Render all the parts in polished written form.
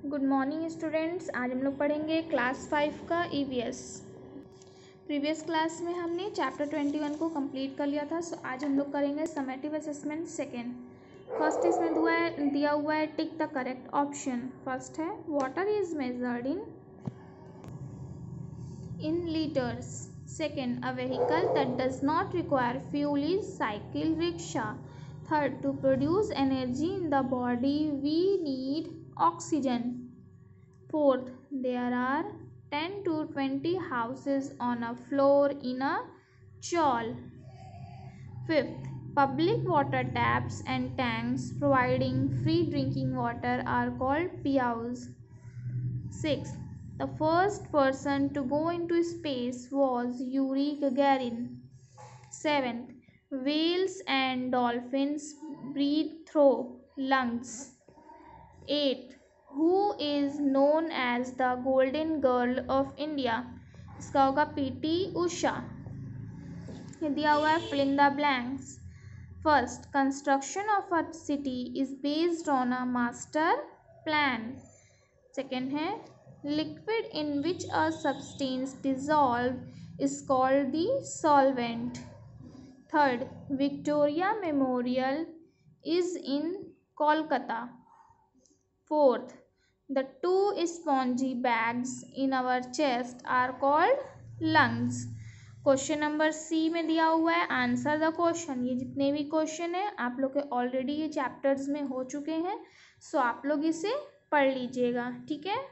Good morning students. आज हम लोग पढ़ेंगे क्लास 5 का ईवीएस। प्रीवियस क्लास में हमने चैप्टर 21 को कंप्लीट कर लिया था। सो आज हम लोग करेंगे समेटिव असेसमेंट सेकेंड। फर्स्ट इसमें दिया हुआ है tick the correct option. First है water is measured in litres. Second, a vehicle that does not require fuel is cycle rickshaw. Third, to produce energy in the body, we need oxygen. Fourth, there are 10 to 20 houses on a floor in a chawl. Fifth, public water taps and tanks providing free drinking water are called PIAs. Sixth, the first person to go into space was Yuri Gagarin. Seventh, whales and dolphins breathe through lungs. 8. Who is known as the golden girl of India? इसका होगा PT Usha. दिया हुआ है fill in the blanks. First, construction of a city is based on a master plan. Second है liquid in which a substance dissolved is called the solvent. Third, Victoria Memorial is in Kolkata. Fourth, the two spongy bags in our chest are called lungs. Question number C में दिया हुआ है answer the question. ये जितने भी question हैं आप लोग के ऑलरेडी ये चैप्टर्स में हो चुके हैं, सो आप लोग इसे पढ़ लीजिएगा, ठीक है।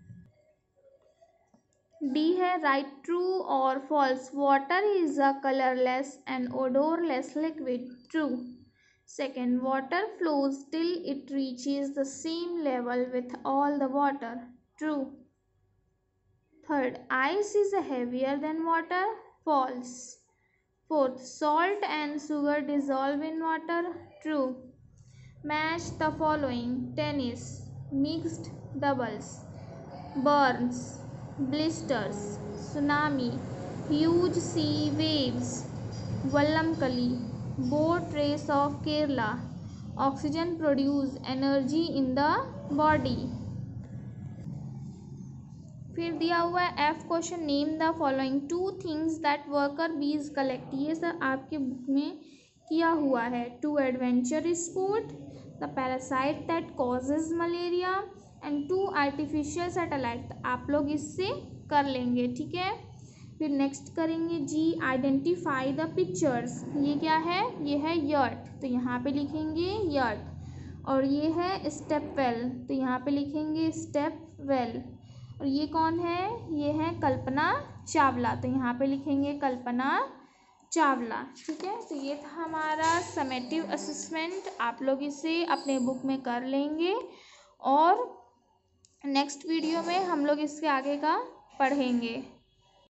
डी है राइट ट्रू और false. Water is a colourless and odourless liquid. True. Second, water flows till it reaches the same level with all the water. True. Third, ice is heavier than water. False. Fourth, salt and sugar dissolve in water. True. Match the following: tennis, mixed doubles, burns, blisters, tsunami, huge sea waves, Vallamkali, boat race of Kerala, oxygen produce energy in the body. फिर दिया हुआ है F question, name the following two things that worker bees collect. ये sir आपके book में किया हुआ है। Two adventure sport, the parasite that causes malaria and two artificial satellite. आप लोग इससे कर लेंगे, ठीक है। फिर नेक्स्ट करेंगे जी, आइडेंटिफाई द पिक्चर्स। ये क्या है? ये है यर्ट, तो यहाँ पे लिखेंगे यर्ट। और ये है स्टेप वेल, तो यहाँ पे लिखेंगे स्टेप वेल। और ये कौन है? ये है कल्पना चावला, तो यहाँ पे लिखेंगे कल्पना चावला, ठीक है। तो ये था हमारा समेटिव असेसमेंट। आप लोग इसे अपने बुक में कर लेंगे और नेक्स्ट वीडियो में हम लोग इसके आगे का पढ़ेंगे।